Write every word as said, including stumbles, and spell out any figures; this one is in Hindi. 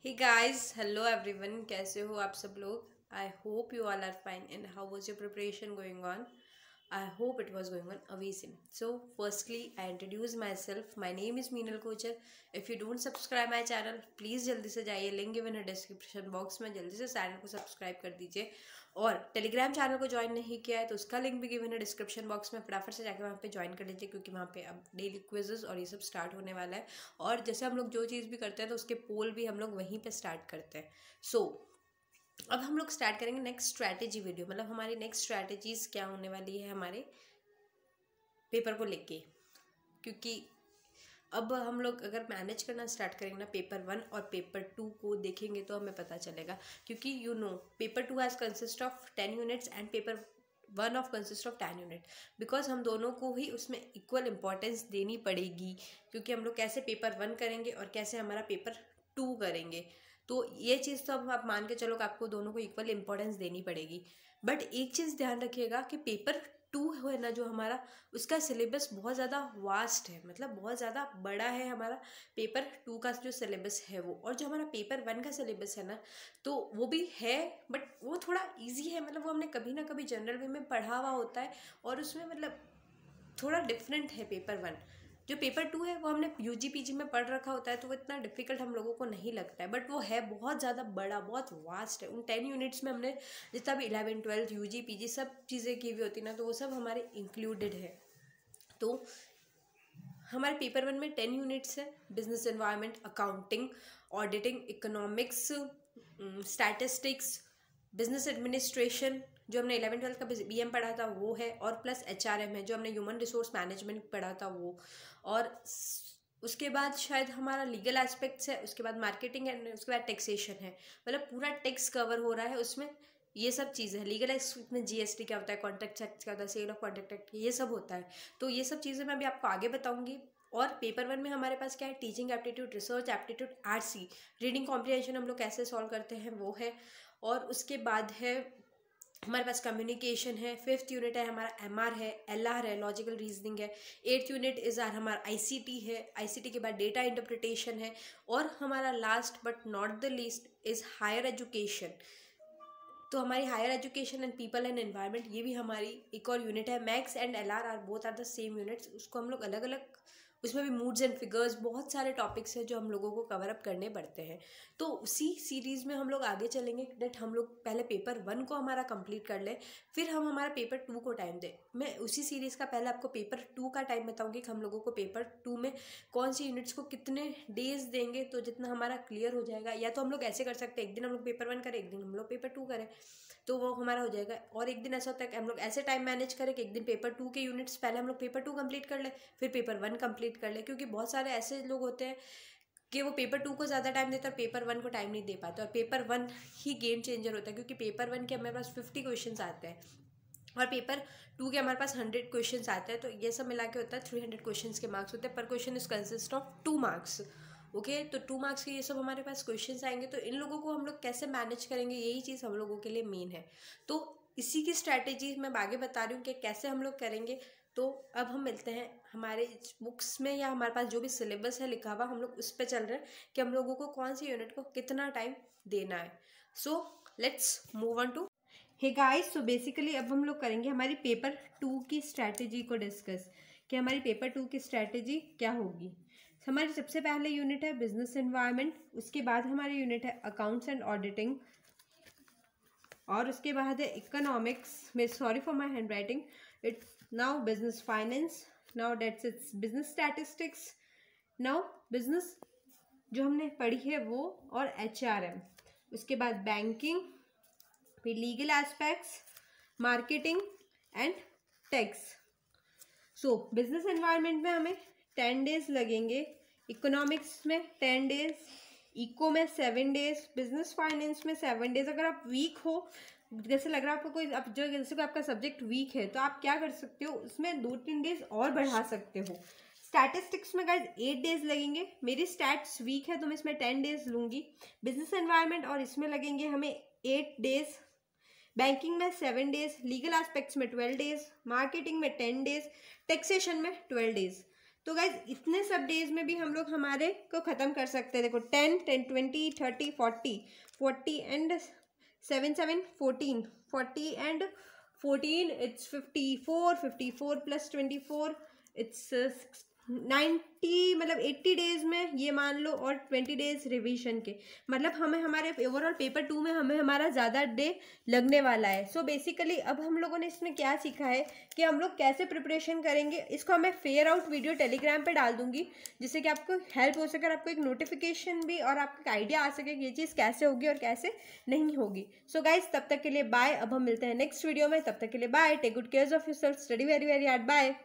हे गाइस, हेलो एवरीवन, कैसे हो आप सब लोग। I hope you all are fine and how was your preparation going on. I hope it was going on amazing. So firstly, I introduce myself. My name is Meenal Kochar. If you don't subscribe my channel, please जल्दी से जाइए, लिंक गिवन है डिस्क्रिप्शन बॉक्स में, जल्दी से चैनल को सब्सक्राइब कर दीजिए। और टेलीग्राम चैनल को ज्वाइन नहीं किया है तो उसका लिंक भी गिवन है डिस्क्रिप्शन बॉक्स में, फटाफट से जाकर वहाँ पे ज्वाइन कर लीजिए, क्योंकि वहाँ पे अब डेली क्विजेस और ये सब स्टार्ट होने वाला है। और जैसे हम लोग जो चीज़ भी करते हैं तो उसके पोल भी हम लोग वहीं पर स्टार्ट करते हैं। सो so, अब हम लोग स्टार्ट करेंगे नेक्स्ट स्ट्रैटेजी वीडियो, मतलब हमारी नेक्स्ट स्ट्रैटेजीज क्या होने वाली है हमारे पेपर को लेके। क्योंकि अब हम लोग अगर मैनेज करना स्टार्ट करेंगे ना पेपर वन और पेपर टू को देखेंगे तो हमें पता चलेगा। क्योंकि you know paper two has consist of ten units and paper one of consist of ten unit, because हम दोनों को ही उसमें इक्वल इंपॉर्टेंस देनी पड़ेगी। क्योंकि हम लोग कैसे पेपर वन करेंगे और कैसे हमारा पेपर टू करेंगे, तो ये चीज़ तो अब आप मान के चलो कि आपको दोनों को इक्वल इंपॉर्टेंस देनी पड़ेगी। बट एक चीज़ ध्यान रखिएगा कि पेपर टू है ना जो हमारा, उसका सिलेबस बहुत ज़्यादा वास्ट है, मतलब बहुत ज़्यादा बड़ा है हमारा पेपर टू का जो सिलेबस है वो। और जो हमारा पेपर वन का सिलेबस है ना, तो वो भी है बट वो थोड़ा इजी है, मतलब वो हमने कभी ना कभी जनरल वे में पढ़ा हुआ होता है और उसमें मतलब थोड़ा डिफरेंट है पेपर वन। जो पेपर टू है वो हमने यूजी पीजी में पढ़ रखा होता है तो वो इतना डिफिकल्ट हम लोगों को नहीं लगता है, बट वो है बहुत ज़्यादा बड़ा, बहुत वास्ट है। उन टेन यूनिट्स में हमने जितना भी इलेवन ट्वेल्थ यूजी पीजी सब चीज़ें की हुई होती ना, तो वो सब हमारे इंक्लूडेड है। तो हमारे पेपर वन में टेन यूनिट्स है, business environment, accounting, auditing, economics, statistics, business administration, जो हमने इलेवन ट्वेल्थ का बी एम पढ़ा था वो है, और प्लस एच आर एम है जो हमने ह्यूमन रिसोर्स मैनेजमेंट पढ़ा था वो। और उसके बाद शायद हमारा लीगल एस्पेक्ट्स है, उसके बाद मार्केटिंग है, उसके बाद टैक्सेशन है। मतलब पूरा टैक्स कवर हो रहा है उसमें, ये सब चीज़ें हैं। लीगल एस्पेक्ट में जीएसटी क्या होता है, कॉन्ट्रैक्ट एक्ट क्या होता है, सेल ऑफ कॉन्ट्रैक्ट एक्ट, ये सब होता है। तो ये सब चीज़ें मैं अभी आपको आगे बताऊंगी। और पेपर वन में हमारे पास क्या है, teaching aptitude, research aptitude, RC, reading comprehension हम लोग कैसे सॉल्व करते हैं वो है। और उसके बाद है हमारे पास कम्युनिकेशन है। फिफ्थ यूनिट है हमारा एमआर है, एलआर है, लॉजिकल रीजनिंग है। एट्थ यूनिट इज आर हमारा आईसीटी है, आईसीटी के बाद डेटा इंटरप्रिटेशन है। और हमारा last but not the least is higher education. तो हमारी higher education and people and environment, ये भी हमारी एक और यूनिट है। Max and LR are both are the same units, उसको हम लोग अलग अलग, उसमें भी मूड्स एंड फिगर्स, बहुत सारे टॉपिक्स हैं जो हम लोगों को कवर अप करने पड़ते हैं। तो उसी सीरीज़ में हम लोग आगे चलेंगे डेट हम लोग पहले पेपर वन को हमारा कंप्लीट कर लें, फिर हम हमारा पेपर टू को टाइम दें। मैं उसी सीरीज़ का पहले आपको पेपर टू का टाइम बताऊंगी कि हम लोगों को पेपर टू में कौन सी यूनिट्स को कितने डेज देंगे तो जितना हमारा क्लियर हो जाएगा। या तो हम लोग ऐसे कर सकते हैं, एक दिन हम लोग पेपर वन करें, एक दिन हम लोग पेपर टू करें, तो वो हमारा हो जाएगा। और एक दिन ऐसा होता है कि हम लोग ऐसे टाइम मैनेज करें कि एक दिन पेपर टू के यूनिट्स पहले हम लोग पेपर टू कंप्लीट कर ले, फिर पेपर वन कंप्लीट कर ले। क्योंकि बहुत सारे ऐसे लोग होते हैं कि वो पेपर टू को ज़्यादा टाइम देते हैं और पेपर वन को टाइम नहीं दे पाते, और पेपर वन ही गेम चेंजर होता है। क्योंकि पेपर वन के हमारे पास फिफ्टी क्वेश्चन आते हैं और पेपर टू के हमारे पास हंड्रेड क्वेश्चन आते हैं, तो ये सब मिला के होता है थ्री हंड्रेड क्वेश्चन के मार्क्स होते हैं। पर question is consist of two marks. Okay, तो टू मार्क्स के ये सब हमारे पास क्वेश्चंस आएंगे, तो इन लोगों को हम लोग कैसे मैनेज करेंगे, यही चीज़ हम लोगों के लिए मेन है। तो इसी की स्ट्रैटेजी मैं आगे बता रही हूँ कि कैसे हम लोग करेंगे। तो अब हम मिलते हैं हमारे बुक्स में, या हमारे पास जो भी सिलेबस है लिखा हुआ, हम लोग उस पर चल रहे हैं कि हम लोगों को कौन सी यूनिट को कितना टाइम देना है। So let's move on to hey guys. So basically अब हम लोग करेंगे हमारी पेपर टू की स्ट्रैटेजी को डिस्कस, कि हमारी पेपर टू की स्ट्रैटेजी क्या होगी। हमारी सबसे पहले यूनिट है बिजनेस एनवायरनमेंट, उसके बाद हमारी यूनिट है अकाउंट्स एंड ऑडिटिंग, और उसके बाद है इकोनॉमिक्स में, sorry for my hand writing, it's now business finance, now that's it's business statistics, now business जो हमने पढ़ी है वो, और एच आर एम, उसके बाद बैंकिंग, फिर legal aspects, marketing and tax. So business environment में हमें टेन डेज लगेंगे, इकोनॉमिक्स में टेन डेज, इको में सेवन डेज, बिजनेस फाइनेंस में सेवन डेज। अगर आप वीक हो, जैसे लग रहा है आपको कोई, आप जो जैसे कोई आपका सब्जेक्ट वीक है, तो आप क्या कर सकते हो, उसमें दो तीन डेज और बढ़ा सकते हो। स्टैटिस्टिक्स में गाइज एट डेज लगेंगे, मेरी स्टैट्स वीक है तो मैं इसमें टेन डेज लूँगी। बिजनेस एनवायरनमेंट और इसमें लगेंगे हमें एट डेज, बैंकिंग में सेवन डेज, लीगल एस्पेक्ट्स में ट्वेल्व डेज, मार्केटिंग में टेन डेज, टैक्सेशन में ट्वेल्व डेज। तो गाइज इतने सब डेज में भी हम लोग हमारे को ख़त्म कर सकते हैं। देखो ten ten twenty thirty forty forty and seven seven fourteen forty and fourteen it's fifty four fifty four plus twenty four it's ninety, मतलब एट्टी डेज में ये मान लो, और ट्वेंटी डेज रिवीजन के, मतलब हमें हमारे ओवरऑल पेपर टू में हमें हमारा ज़्यादा डे लगने वाला है। सो so बेसिकली अब हम लोगों ने इसमें क्या सीखा है कि हम लोग कैसे प्रिपरेशन करेंगे। इसको मैं फेयर आउट वीडियो टेलीग्राम पे डाल दूंगी, जिससे कि आपको हेल्प हो सके और आपको एक नोटिफिकेशन भी और आपको आइडिया आ सके कि ये चीज़ कैसे होगी और कैसे नहीं होगी। सो so गाइज तब तक के लिए बाय। अब हम मिलते हैं नेक्स्ट वीडियो में, तब तक के लिए bye. Take good care of yourself, study very very hard, bye.